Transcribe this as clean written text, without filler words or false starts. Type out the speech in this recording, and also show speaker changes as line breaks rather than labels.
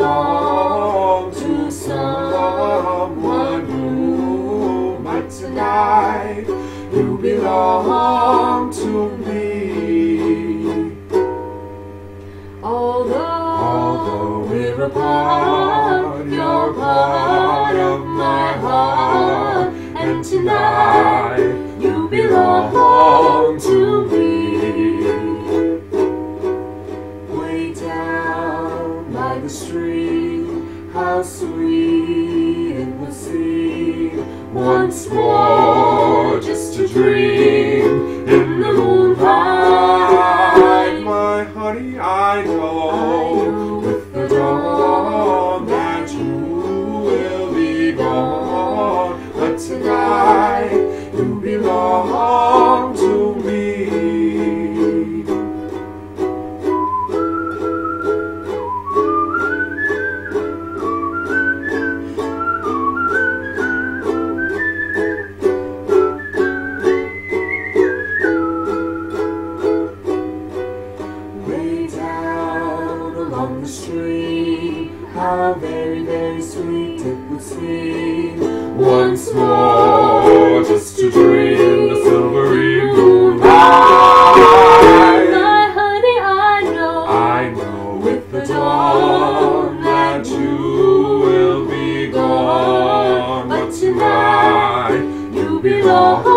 belong to someone new, but tonight you belong to me. Although we're apart, you're part of my heart, and tonight you belong to me. Way down by the stream, how sweet it would seem once more just to dream in the moonlight. My honey, I know with the dawn that you will be gone, but tonight you belong to me. Along the stream, how very, very sweet it would seem once more just to dream the silvery moonlight. My honey, I know with the dawn that you will be gone, but tonight you belong